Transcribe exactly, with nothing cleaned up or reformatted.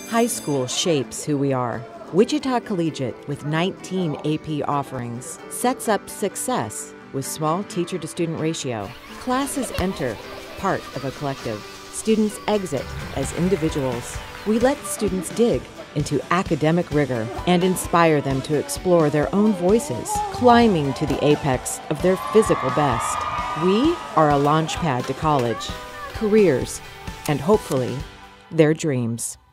High school shapes who we are. Wichita Collegiate, with nineteen A P offerings, sets up success with small teacher-to-student ratio. Classes enter, part of a collective. Students exit as individuals. We let students dig into academic rigor and inspire them to explore their own voices, climbing to the apex of their physical best. We are a launch pad to college, careers, and hopefully, their dreams.